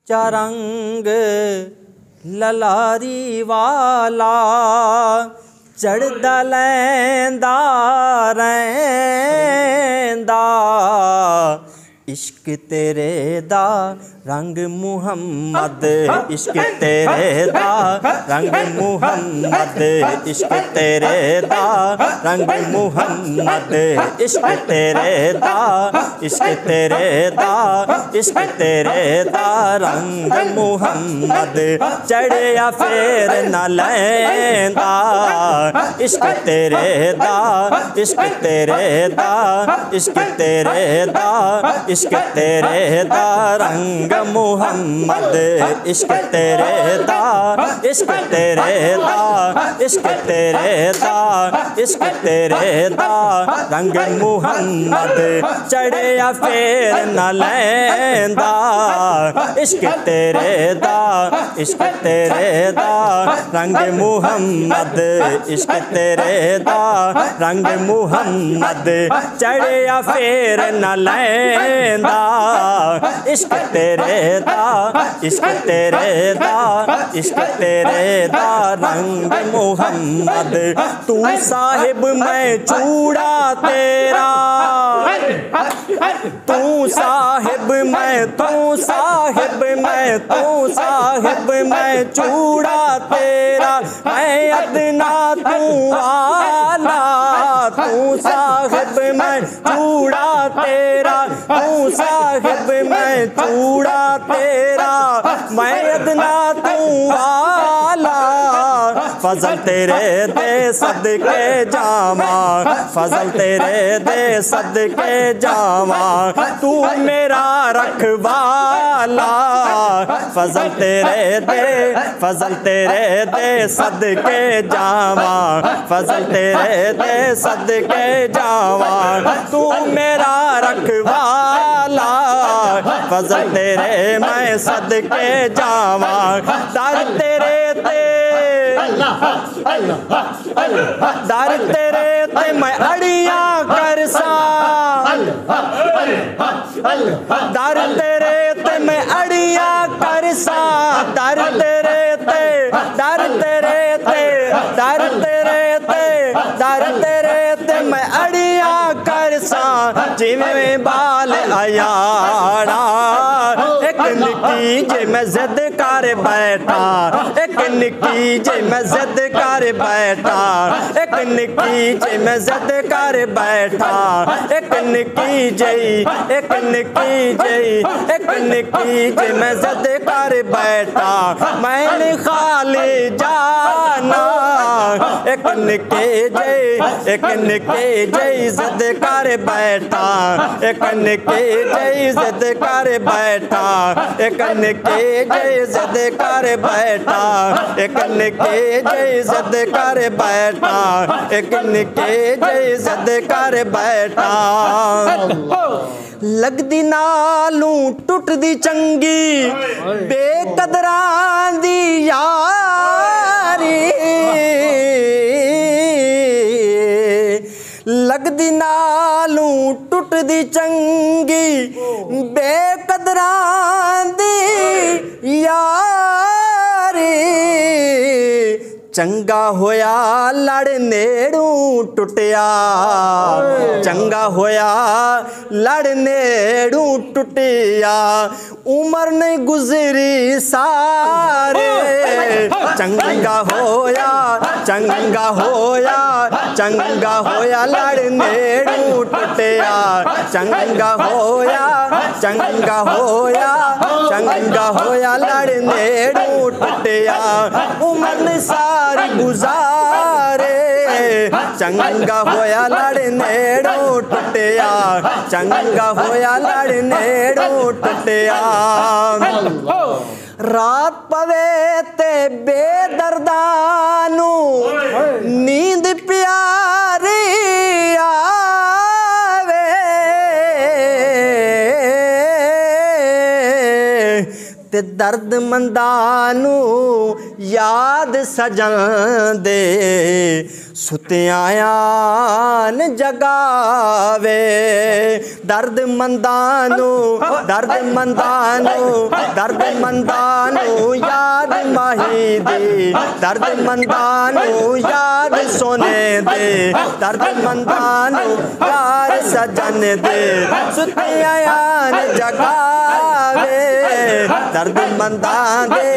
चारंग ललारी वाला चढ़दा लैंदा रैंदा इश्क तेरे दा रंग मुहम्मद इश्क तेरे दा रंग मुहम्मद इश्क तेरे दा रंग मुहम्मद इश्क तेरे दा इश्क तेरे दा इश्क तेरे दा रंग मुहम्मद चढ़िया फेर न लैंदा इश्क तेरे दा इश्क तेरे दा इश्क तेरे दा इश्क तेरे दा रंग मुहम्मद इश्क तेरे दा इश्क तेरे दा इश्क तेरे दा इश्क तेरे दा रंग मुहम्मद चढ़िया फेर न लैंदा इश्क तेरे दा इश्क तेरे दा रंग मुहम्मद इश्क तेरे दा रंग मुहम्मद चढ़िया फेर न लैंदा इश्क तेरे दा इश्क तेरे दा इश्क तेरे दा रंग मुहम्मद तू साहिब मैं चूड़ा तेरा तू साहिब मैं तू साहिब मैं तू साहिब मैं चूड़ा तेरा मैं अदना तू आला तू साहिब मैं चूड़ा तेरा तू साहिब मैं चूड़ा तेरा मैं अदना तू आला फजल तेरे दे सदके जावा फजल तेरे दे सदके जावा तू मेरा रखवाला फजल तेरे दे सदके जावा फजल तेरे दे सदके जावा तू मेरा रखवाला फजल तेरे मैं सदके जावा दर तेरे ते दर तेरे ते मैं अड़ियां करसा दर तेरे ते मैं अड़ियां करसा दर तेरे ते दर तेरे ते दर तेरे ते दर तेरे ते मैं अड़ियां करसा जिवें बाल अयाड़ा एक निकी जे मैं जिद कर बैठा एक निकी जे मैं जिद कर बैठा एक निकी जे मैं जिद कर बैठा एक निकी जई एक निकी जई एक निकी जे मैं जिद कर बैठा मैंने खाली जाना एक निकी जई जिद कर बैठा एक निकी जई जिद कर बैठा एक निकी जई जिद कर बैठा एक निकी जई जिद कर बैठा एक निकी जई जिद कर बैठा लगदी नालू टुटदी चंगी बेकदरां दी यारी लगदी नालू टुटदी चंगी बेकदरां दी यारी चंगा होया लड़ नेड़ू टुटिया चंगा होया लड़ नेड़ू टुटिया उमर नहीं गुजरी सारे चंगा होया चंगा होया चंगा होया लड़ नेड़ू टुटिया चंगा होया चंगा होया चंगा होया लड़ नेड़ू टुटिया उमर सारी गुजारे चंगा होया लड़ नेड़ू टुटिया चंगा होया लड़ नेड़ू टुटिया रात पवे ते बेदर्दानू नींद प्यारी आवे ते दर्द मंदानू याद सजन दे सुतियां जगावे दर्द मंदानू याद माही दे दर्द मंदानू याद सोने दे दर्द मंदानू यार सजन दे सुतियां जगावे दर्द मंदां दे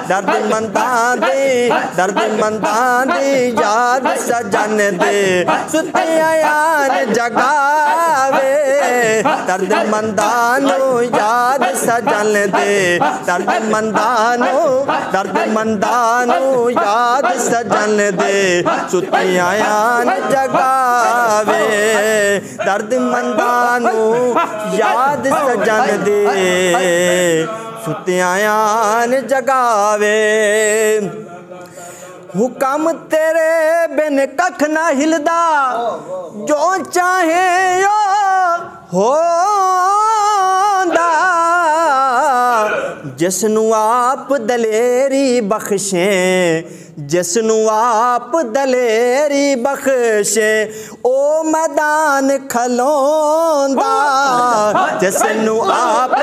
याद सजन दे सुतियां जगावे दर्द मंदानू याद सजन दे दर्द मंदानू याद सजन दे सुतियां जगावे दर्द मंदानू याद सजन दे सुतियां जगावे हुक्म तेरे बिन कख ना हिलदा जो चाहे यो होंदा जिसनू आप दलेरी बख्शे जिसनू आप दलेरी बख्शे ओ मैदान खलोंदा जिसनू आप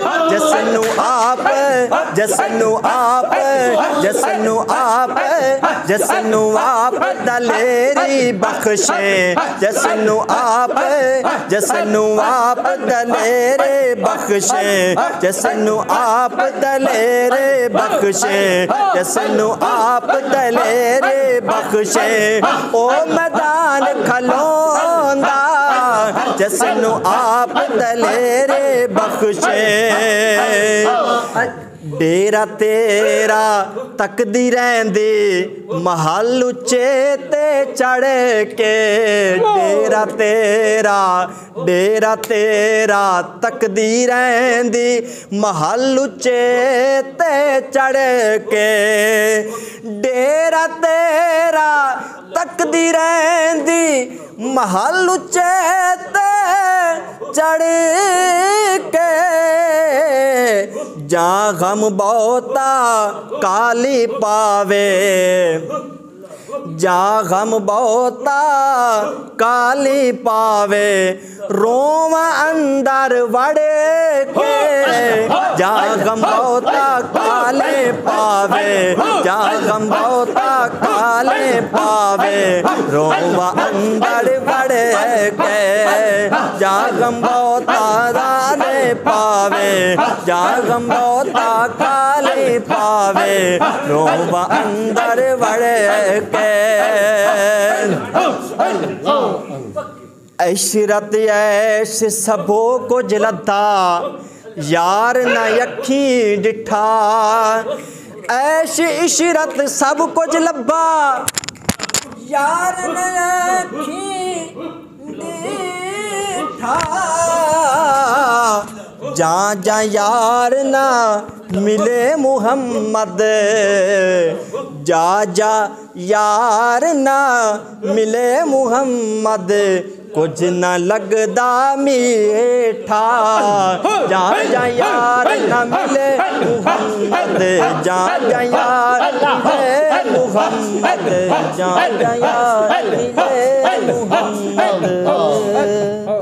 दलेरी बख्शे जिसनू आप दलेरे बख्शे जिसनू आप दलेरे बख्शे जिसनू आप दलेरे बख्शे ओ मैदान खलोंदा जिसनू आप दलेरे बख्शे डेरा तेरा तकदी रहंदी महल उच्चे ते चढ़ के डेरा तेरा तकदी रहंदी महल उच्चे ते चढ़ के डेरा तेरा तकदी रहंदी महल उच्चे ते चढ़ के जा गम बहुता काली पावे जा गम बहुता काली पावे रोम अंदर वड़े के जा गम बहुता काले पावे जा गम बहुता काले पावे रोम अंदर वड़े के जा गम बहुता दाने पावे जा गम बहुता काले पावे रोम अंदर वड़े के ऐशरत ऐश सबो को जलता यार न अखी डिठा ऐश इशरत सब कुछ लब्बा यार न अखी डिठा जा जा यार ना मिले मुहम्मद जा जा यार ना मिले मुहम्मद कुछ न लगदा मीठा जा जा यार न मिले मुहम्मद जा जा यार मिले मुहम्मद जा जा यार मिले मुहम्मद